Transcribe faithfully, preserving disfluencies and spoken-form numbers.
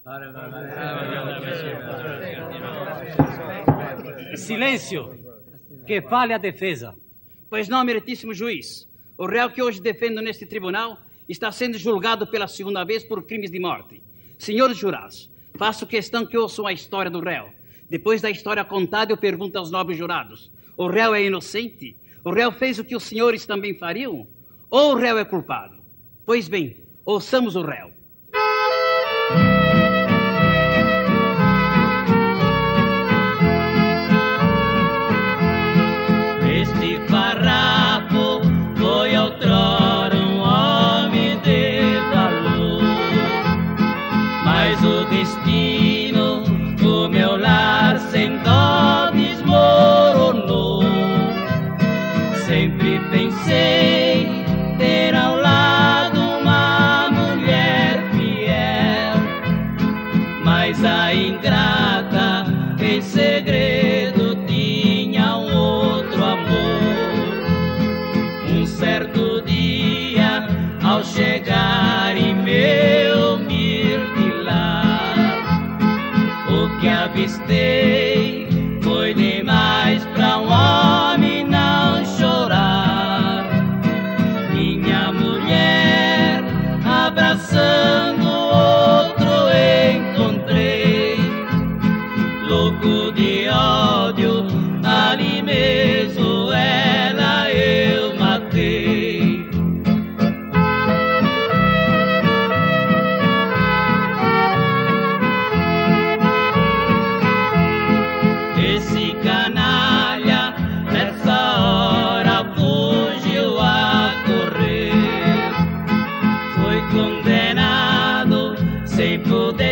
Silêncio! Que fale a defesa. Pois não, meritíssimo juiz. O réu que hoje defendo neste tribunal está sendo julgado pela segunda vez por crimes de morte. Senhores jurados, faço questão que ouçam a história do réu. Depois da história contada, eu pergunto aos nobres jurados: o réu é inocente? O réu fez o que os senhores também fariam? Ou o réu é culpado? Pois bem, ouçamos o réu. Este farrapo foi outrora um homem de valor, mas o destino do meu lar sem dó desmoronou. Sempre pensei ter ao lado uma mulher fiel, mas a ingrata em segredo tinha um outro amor. Um certo dia, ao chegar em meu mirtilar, o que avistei foi demais pra um homem não chorar. Minha mulher abraçando outro encontrei, louco de ódio, ali mesmo ela eu matei. Esse canalha nessa hora fugiu a correr, foi condenado sem poder